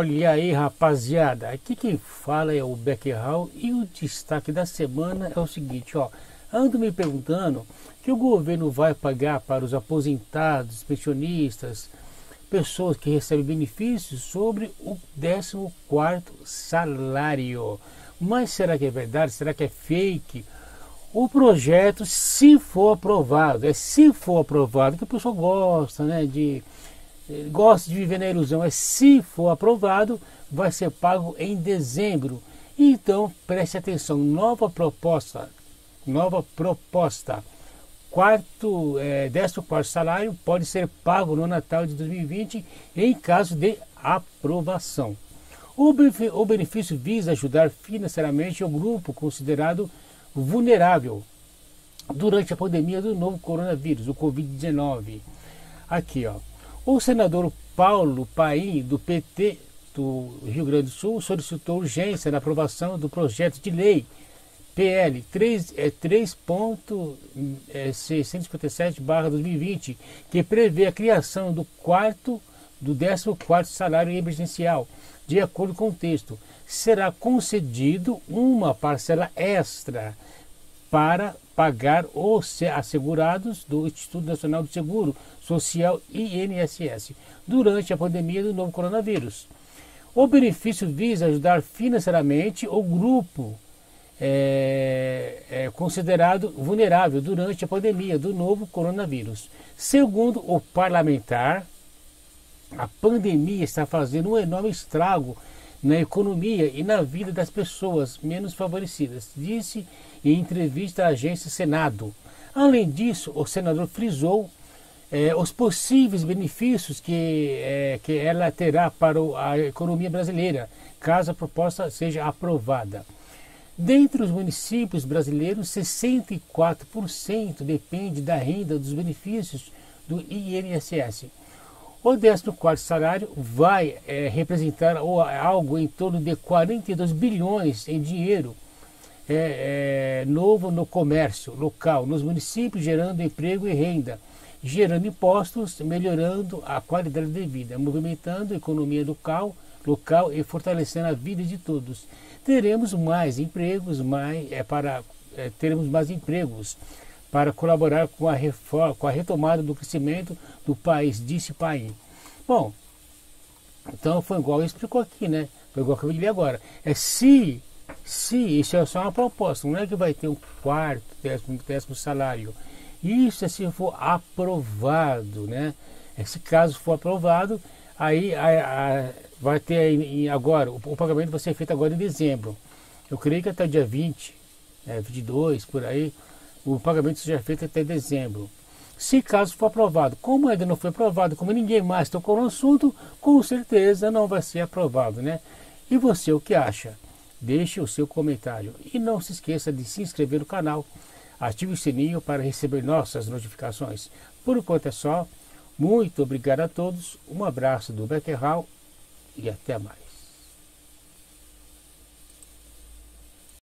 Olha aí, rapaziada, aqui quem fala é o Beckerhal e o destaque da semana é o seguinte, ó. Ando me perguntando que o governo vai pagar para os aposentados, pensionistas, pessoas que recebem benefícios sobre o 14º salário. Mas será que é verdade? Será que é fake? O projeto, se for aprovado, se for aprovado, que o pessoal gosta, né, gosta de viver na ilusão, se for aprovado, vai ser pago em dezembro. Então, preste atenção, nova proposta, 14º salário pode ser pago no Natal de 2020 em caso de aprovação. O benefício visa ajudar financeiramente o grupo considerado vulnerável durante a pandemia do novo coronavírus, o Covid-19. Aqui, ó. O senador Paulo Paim, do PT do Rio Grande do Sul, solicitou urgência na aprovação do projeto de lei PL 3.657/2020, que prevê a criação do 14º salário emergencial. De acordo com o texto, será concedido uma parcela extra para pagar os assegurados do Instituto Nacional do Seguro Social, INSS, durante a pandemia do novo coronavírus. O benefício visa ajudar financeiramente o grupo considerado vulnerável durante a pandemia do novo coronavírus. Segundo o parlamentar, a pandemia está fazendo um enorme estrago na economia e na vida das pessoas menos favorecidas, disse em entrevista à agência Senado. Além disso, o senador frisou os possíveis benefícios que ela terá para a economia brasileira, caso a proposta seja aprovada. Dentre os municípios brasileiros, 64% depende da renda dos benefícios do INSS. O 14º salário vai representar algo em torno de 42 bilhões em dinheiro novo no comércio local, nos municípios, gerando emprego e renda, gerando impostos, melhorando a qualidade de vida, movimentando a economia local e fortalecendo a vida de todos. Teremos mais empregos, teremos mais empregos para colaborar com a reforma, com a retomada do crescimento do país, disse Paim. Bom, então foi igual ele explicou aqui, né? Foi igual que eu acabei de ler agora. Se isso é só uma proposta, não é que vai ter um 14º salário. Isso é se for aprovado, né? Se caso for aprovado, aí vai ter agora, o pagamento vai ser feito agora em dezembro. Eu creio que até o dia 20, 22, por aí, o pagamento seja feito até dezembro. Se caso for aprovado, como ainda não foi aprovado, como ninguém mais tocou no assunto, com certeza não vai ser aprovado, né? E você, o que acha? Deixe o seu comentário e não se esqueça de se inscrever no canal. Ative o sininho para receber nossas notificações. Por enquanto é só. Muito obrigado a todos. Um abraço do Beckerhal e até mais.